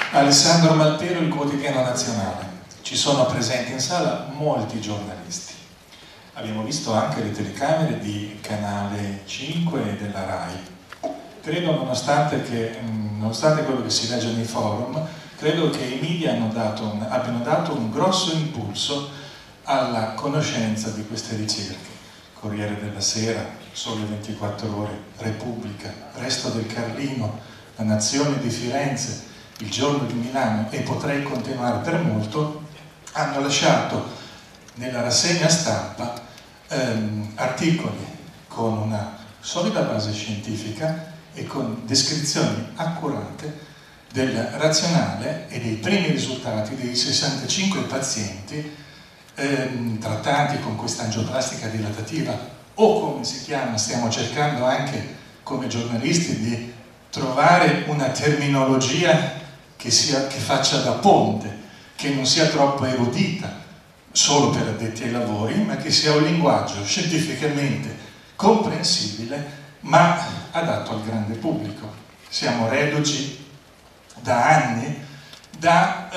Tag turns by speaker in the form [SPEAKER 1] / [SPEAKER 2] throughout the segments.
[SPEAKER 1] Alessandro Malpero, Il Quotidiano Nazionale. Ci sono presenti in sala molti giornalisti. Abbiamo visto anche le telecamere di Canale 5 e della RAI. Credo, nonostante quello che si legge nei forum, credo che i media abbiano dato un grosso impulso alla conoscenza di queste ricerche. Corriere della Sera, Sole 24 Ore, Repubblica, Resto del Carlino, La Nazione di Firenze, Il Giorno di Milano, e potrei continuare per molto, hanno lasciato nella rassegna stampa articoli con una solida base scientifica e con descrizioni accurate del razionale e dei primi risultati dei 65 pazienti trattati con questa angioplastica dilatativa, o come si chiama, stiamo cercando anche come giornalisti di trovare una terminologia che faccia da ponte, che non sia troppo erudita solo per addetti ai lavori, ma che sia un linguaggio scientificamente comprensibile ma adatto al grande pubblico. Siamo reduci da anni da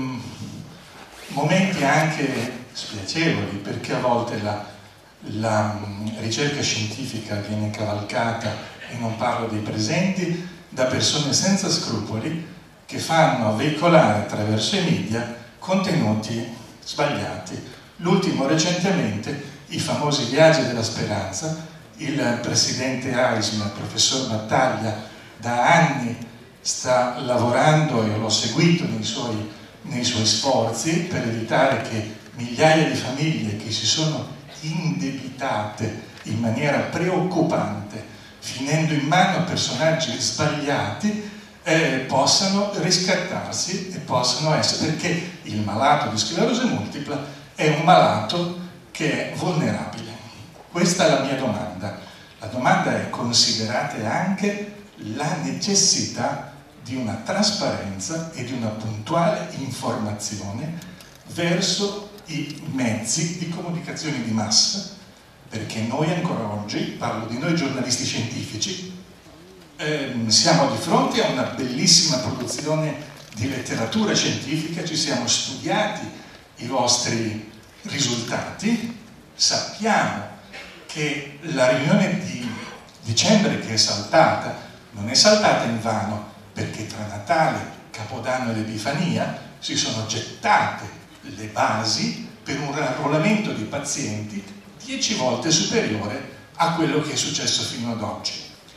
[SPEAKER 1] momenti anche spiacevoli, perché a volte la ricerca scientifica viene cavalcata, e non parlo dei presenti, da persone senza scrupoli che fanno veicolare attraverso i media contenuti sbagliati. L'ultimo recentemente, i famosi viaggi della speranza. Il presidente AISM, il professor Battaglia, da anni sta lavorando, e l'ho seguito nei suoi sforzi per evitare che migliaia di famiglie che si sono indebitate in maniera preoccupante, finendo in mano a personaggi sbagliati, possano riscattarsi e possano essere, perché il malato di sclerosi multipla è un malato che è vulnerabile. Questa è la mia domanda. La domanda è: considerate anche la necessità di una trasparenza e di una puntuale informazione verso i mezzi di comunicazione di massa, perché noi ancora oggi, parlo di noi giornalisti scientifici, siamo di fronte a una bellissima produzione di letteratura scientifica, ci siamo studiati i vostri risultati, sappiamo che la riunione di dicembre che è saltata non è saltata invano, perché tra Natale, Capodanno e l'Epifania si sono gettate le basi per un arruolamento di pazienti 10 volte superiore a quello che è successo fino ad oggi.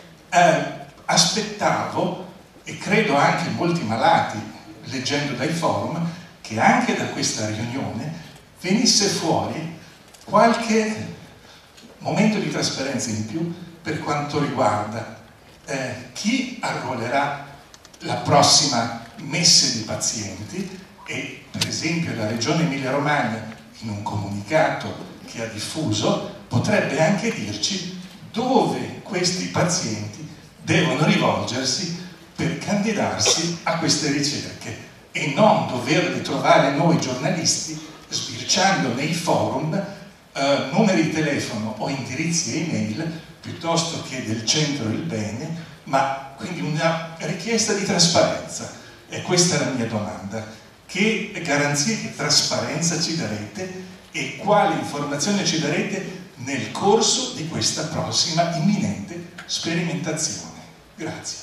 [SPEAKER 1] Aspettavo, e credo anche molti malati, leggendo dai forum, che anche da questa riunione venisse fuori qualche momento di trasparenza in più per quanto riguarda chi arruolerà la prossima messe di pazienti. E per esempio la Regione Emilia-Romagna, in un comunicato che ha diffuso, potrebbe anche dirci dove questi pazienti devono rivolgersi per candidarsi a queste ricerche, e non doverli trovare noi giornalisti sbirciando nei forum numeri di telefono o indirizzi email piuttosto che del centro del bene, ma quindi una richiesta di trasparenza. E questa è la mia domanda: che garanzie di trasparenza ci darete e quali informazioni ci darete nel corso di questa prossima imminente sperimentazione? Grazie.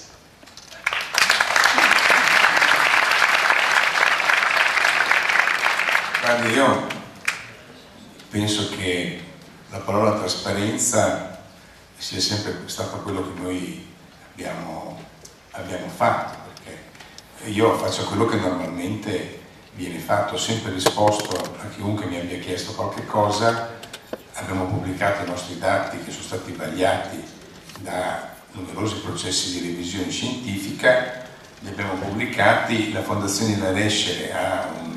[SPEAKER 2] Guardi, io penso che la parola trasparenza sia sempre stato quello che noi abbiamo fatto, perché io faccio quello che normalmente viene fatto, ho sempre risposto a chiunque mi abbia chiesto qualche cosa. Abbiamo pubblicato i nostri dati che sono stati vagliati da numerosi processi di revisione scientifica, li abbiamo pubblicati. La Fondazione La Rescere ha un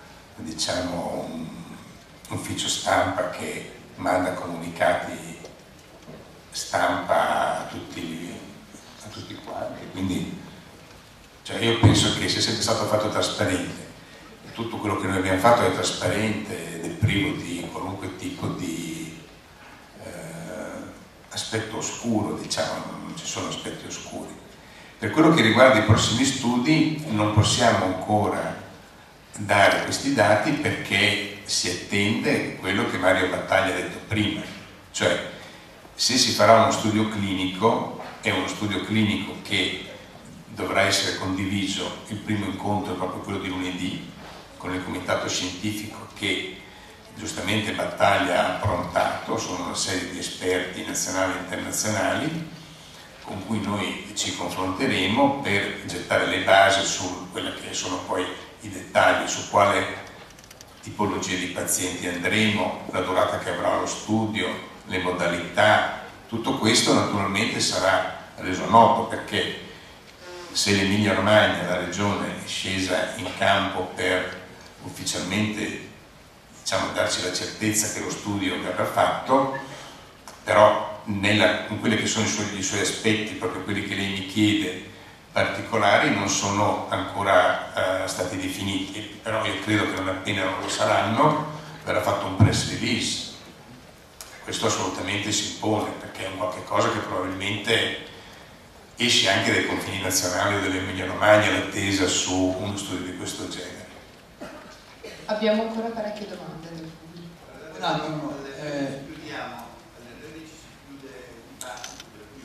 [SPEAKER 2] ufficio stampa che manda comunicati stampa a tutti quanti, quindi io penso che sia sempre stato fatto trasparente. Tutto quello che noi abbiamo fatto è trasparente ed è privo di qualunque tipo di aspetto oscuro, non ci sono aspetti oscuri. Per quello che riguarda i prossimi studi non possiamo ancora dare questi dati perché si attende quello che Mario Battaglia ha detto prima, cioè se si farà uno studio clinico, è uno studio clinico che dovrà essere condiviso. Il primo incontro è proprio quello di lunedì con il comitato scientifico che giustamente Battaglia ha approntato, sono una serie di esperti nazionali e internazionali con cui noi ci confronteremo per gettare le basi su quelli che sono poi i dettagli, su quale tipologia di pazienti andremo, la durata che avrà lo studio, le modalità. Tutto questo naturalmente sarà reso noto perché se l'Emilia Romagna, la regione, è scesa in campo per ufficialmente, diciamo, darci la certezza che lo studio verrà fatto, però in quelli che sono i suoi aspetti, proprio quelli che lei mi chiede, particolari, non sono ancora stati definiti, però io credo che non appena lo saranno verrà fatto un press release. Questo assolutamente si impone perché è un qualche cosa che probabilmente esce anche dai confini nazionali o dell'Emilia Romagna, l'attesa su uno studio di questo genere.
[SPEAKER 3] Abbiamo ancora parecchie domande del pubblico.
[SPEAKER 4] Chiudiamo, alle 13 si chiude il dibattito, per cui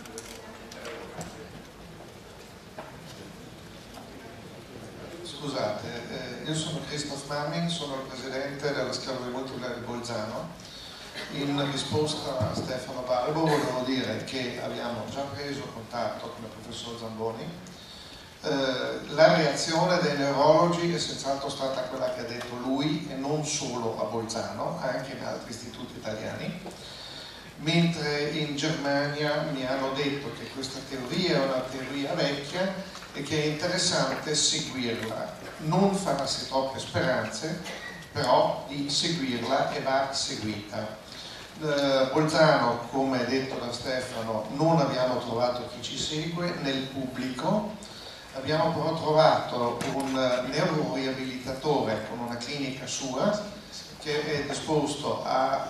[SPEAKER 5] Scusate, io sono Christoph Manning, sono il presidente della sclerosi multipla di Bolzano. In risposta a Stefano Barbo volevo dire che abbiamo già preso contatto con il professor Zamboni. La reazione dei neurologi è senz'altro stata quella che ha detto lui e non solo a Bolzano, anche in altri istituti italiani, mentre in Germania mi hanno detto che questa teoria è una teoria vecchia e che è interessante seguirla, non farsi troppe speranze, però di seguirla e va seguita. Bolzano, come detto da Stefano, non abbiamo trovato chi ci segue nel pubblico. Abbiamo però trovato un neuroriabilitatore con una clinica sua che è disposto a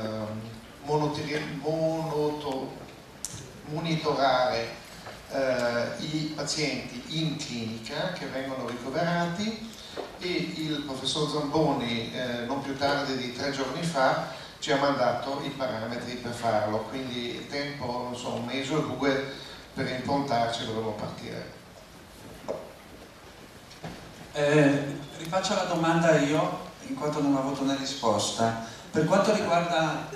[SPEAKER 5] monitorare i pazienti in clinica che vengono ricoverati, e il professor Zamboni non più tardi di 3 giorni fa ci ha mandato i parametri per farlo, quindi il tempo, non so, 1 mese o 2 per improntarci, dovremo partire.
[SPEAKER 4] Rifaccio la domanda io, in quanto non ho avuto una risposta. Per quanto riguarda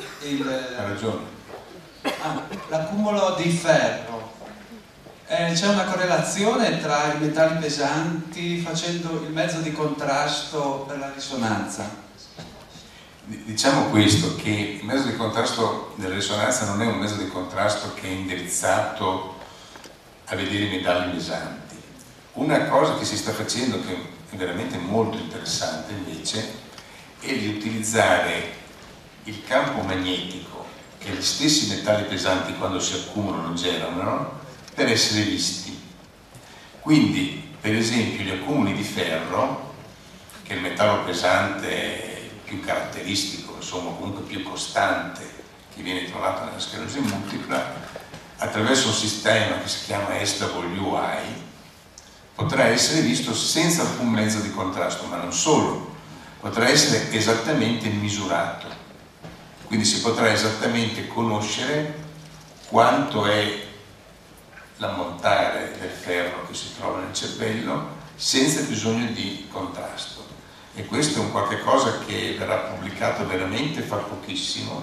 [SPEAKER 4] l'accumulo di ferro, c'è una correlazione tra i metalli pesanti facendo il mezzo di contrasto per la risonanza?
[SPEAKER 2] Diciamo questo, che il mezzo di contrasto della risonanza non è un mezzo di contrasto che è indirizzato a vedere i metalli pesanti. Una cosa che si sta facendo, che è veramente molto interessante invece, è di utilizzare il campo magnetico che gli stessi metalli pesanti quando si accumulano generano per essere visti. Quindi, per esempio, gli accumuli di ferro, che è il metallo pesante più caratteristico, insomma comunque più costante, che viene trovato nella sclerosi multipla, attraverso un sistema che si chiama SWI, potrà essere visto senza alcun mezzo di contrasto, ma non solo, potrà essere esattamente misurato. Quindi si potrà esattamente conoscere quanto è l'ammontare del ferro che si trova nel cervello senza bisogno di contrasto. E questo è un qualche cosa che verrà pubblicato veramente fra pochissimo,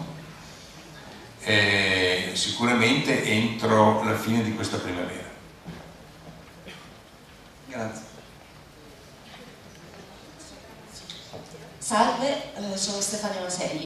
[SPEAKER 2] sicuramente entro la fine di questa primavera.
[SPEAKER 4] Grazie.
[SPEAKER 6] Salve, sono Stefania Maselli.